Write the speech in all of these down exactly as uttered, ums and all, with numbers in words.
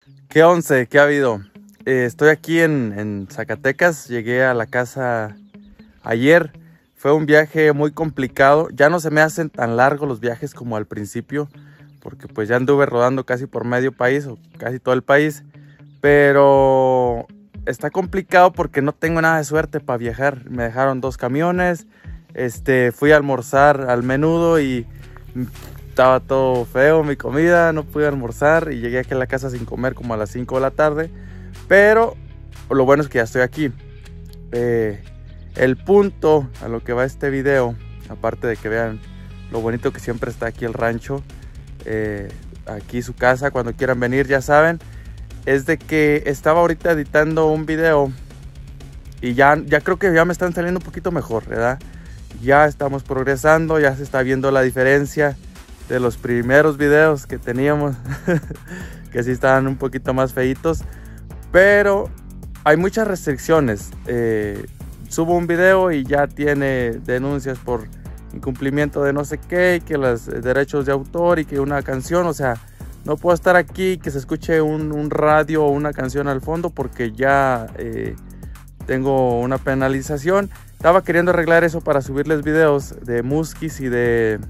¿Qué once? ¿Qué ha habido? Eh, estoy aquí en, en Zacatecas, llegué a la casa ayer. Fue un viaje muy complicado, ya no se me hacen tan largos los viajes como al principio, porque pues ya anduve rodando casi por medio país o casi todo el país, pero está complicado porque no tengo nada de suerte para viajar. Me dejaron dos camiones, este, fui a almorzar al Menudo y estaba todo feo mi comida, no pude almorzar y llegué aquí a la casa sin comer como a las cinco de la tarde, pero lo bueno es que ya estoy aquí. Eh, el punto a lo que va este video, aparte de que vean lo bonito que siempre está aquí el rancho, eh, aquí su casa, cuando quieran venir ya saben, es de que estaba ahorita editando un video y ya, ya creo que ya me están saliendo un poquito mejor, ¿verdad? Ya estamos progresando, ya se está viendo la diferencia de los primeros videos que teníamos que sí estaban un poquito más feitos, pero hay muchas restricciones. eh, subo un video y ya tiene denuncias por incumplimiento de no sé qué, y que los derechos de autor y que una canción, o sea, no puedo estar aquí que se escuche un, un radio o una canción al fondo porque ya eh, tengo una penalización. Estaba queriendo arreglar eso para subirles videos de Musquis y de...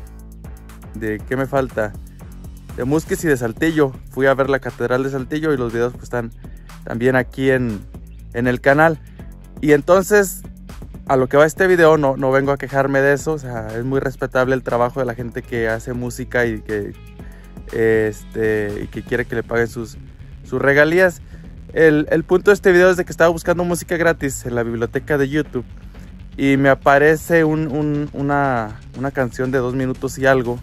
¿De qué me falta? De Musquis y de Saltillo. Fui a ver la Catedral de Saltillo y los videos pues están también aquí en, en el canal. Y entonces, a lo que va este video, no, no vengo a quejarme de eso. O sea, es muy respetable el trabajo de la gente que hace música y que, este, y que quiere que le paguen sus, sus regalías. El, el punto de este video es de que estaba buscando música gratis en la biblioteca de YouTube y me aparece un, un, una, una canción de dos minutos y algo,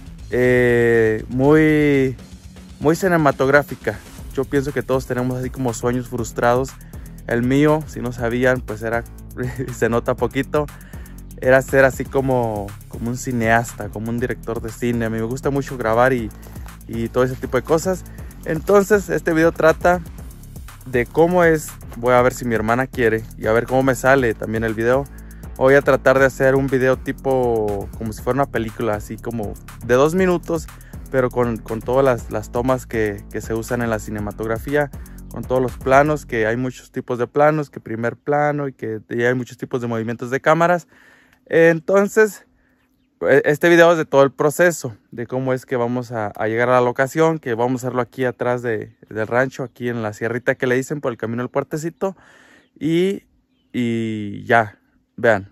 eh, muy, muy cinematográfica. Yo pienso que todos tenemos así como sueños frustrados. El mío, si no sabían, pues era, se nota poquito, era ser así como, como un cineasta, como un director de cine. A mí me gusta mucho grabar y, y todo ese tipo de cosas. Entonces este video trata de cómo es, voy a ver si mi hermana quiere y a ver cómo me sale también el video. Voy a tratar de hacer un video tipo como si fuera una película, así como de dos minutos, pero con, con todas las, las tomas que, que se usan en la cinematografía, con todos los planos, que hay muchos tipos de planos, que primer plano y que y hay muchos tipos de movimientos de cámaras. Entonces, este video es de todo el proceso, de cómo es que vamos a, a llegar a la locación, que vamos a hacerlo aquí atrás de, del rancho, aquí en la sierrita que le dicen, por el camino del puertecito. Y, y ya, vean.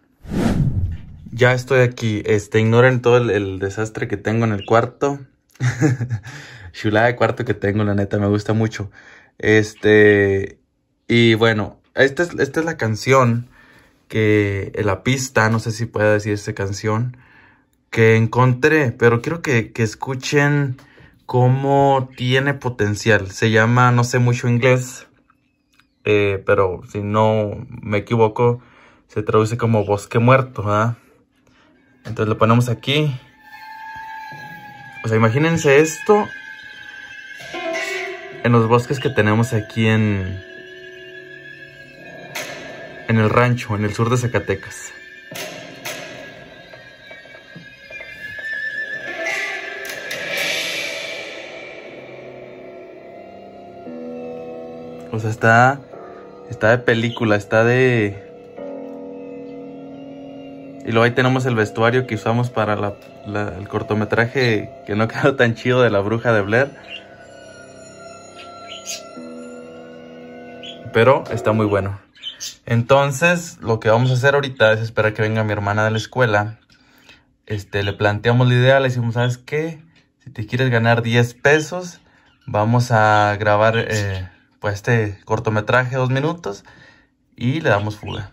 Ya estoy aquí, este, ignoren todo el, el desastre que tengo en el cuarto. Chulada de cuarto que tengo, la neta, me gusta mucho. Este, y bueno, esta es, esta es la canción que, la pista, no sé si puede decirse canción, que encontré, pero quiero que, que escuchen cómo tiene potencial. Se llama, no sé mucho inglés, eh, pero si no me equivoco, se traduce como bosque muerto, ¿verdad? Entonces lo ponemos aquí. O sea, imagínense esto en los bosques que tenemos aquí en, en el rancho, en el sur de Zacatecas. O sea, está, está de película, está de... Y luego ahí tenemos el vestuario que usamos para la, la, el cortometraje que no quedó tan chido de La Bruja de Blair. Pero está muy bueno. Entonces, lo que vamos a hacer ahorita es esperar que venga mi hermana de la escuela. Este, le planteamos la idea, le decimos, ¿sabes qué? Si te quieres ganar diez pesos, vamos a grabar eh, pues este cortometraje dos minutos y le damos fuga.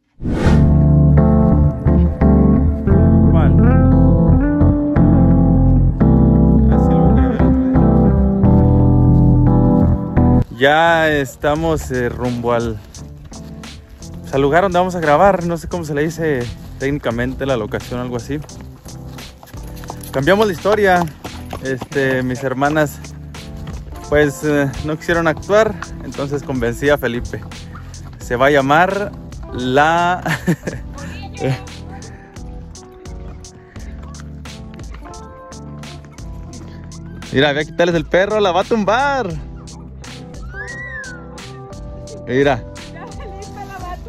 Ya estamos eh, rumbo al, pues, al lugar donde vamos a grabar. No sé cómo se le dice técnicamente, la locación, algo así. Cambiamos la historia. Este, mis hermanas pues eh, no quisieron actuar, entonces convencí a Felipe. Se va a llamar la... Mira, voy a quitarles el perro, la va a tumbar. Mira. Ya saliste la vato.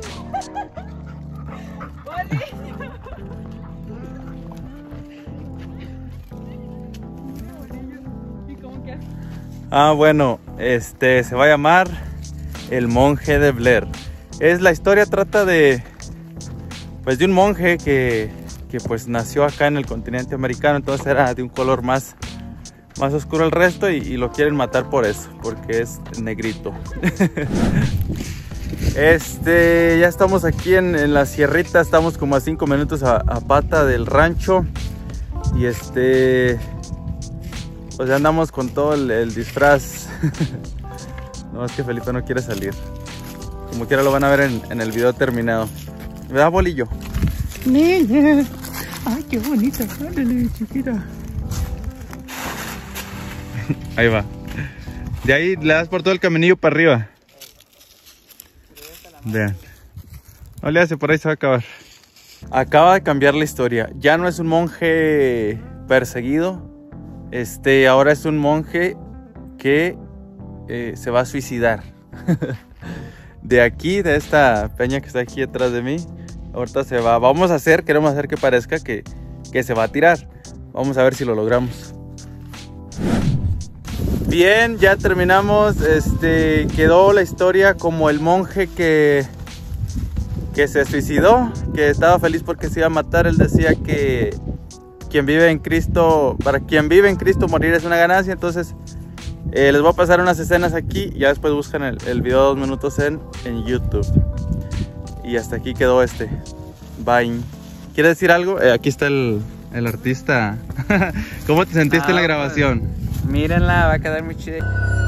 Buenísimo. ¿Y cómo que? Ah, bueno, este se va a llamar El Monje de Blair. Es la historia, trata de pues de un monje que, que pues nació acá en el continente americano, entonces era de un color más, más oscuro el resto y, y lo quieren matar por eso, porque es negrito. Este, ya estamos aquí en, en la sierrita, estamos como a cinco minutos a, a pata del rancho y este, pues ya andamos con todo el, el disfraz. No, es que Felipe no quiere salir. Como quiera lo van a ver en, en el video terminado. ¿Verdad, bolillo? Niña. Ay, qué bonita. Ándale, chiquita. Ahí va. De ahí le das por todo el caminillo para arriba. Vean. No le hace, por ahí se va a acabar. Acaba de cambiar la historia. Ya no es un monje perseguido. Este, ahora es un monje que eh, se va a suicidar. De aquí, de esta peña que está aquí detrás de mí, ahorita se va. Vamos a hacer, queremos hacer que parezca que, que se va a tirar. Vamos a ver si lo logramos. Bien, ya terminamos. Este, quedó la historia como el monje que, que se suicidó, que estaba feliz porque se iba a matar. Él decía que quien vive en Cristo, para quien vive en Cristo morir es una ganancia. Entonces eh, les voy a pasar unas escenas aquí y ya después buscan el, el video de dos minutos en, en YouTube. Y hasta aquí quedó este. Bye. ¿Quieres decir algo? Eh, aquí está el, el artista. ¿Cómo te sentiste ah, en la grabación? Mírenla, va a quedar muy chida.